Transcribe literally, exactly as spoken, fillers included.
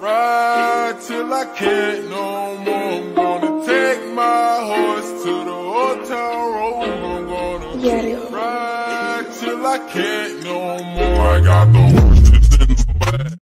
ride till I can't no more. I'm gonna take my horse to the old town road. I'm gonna ride till I can't no more. I got the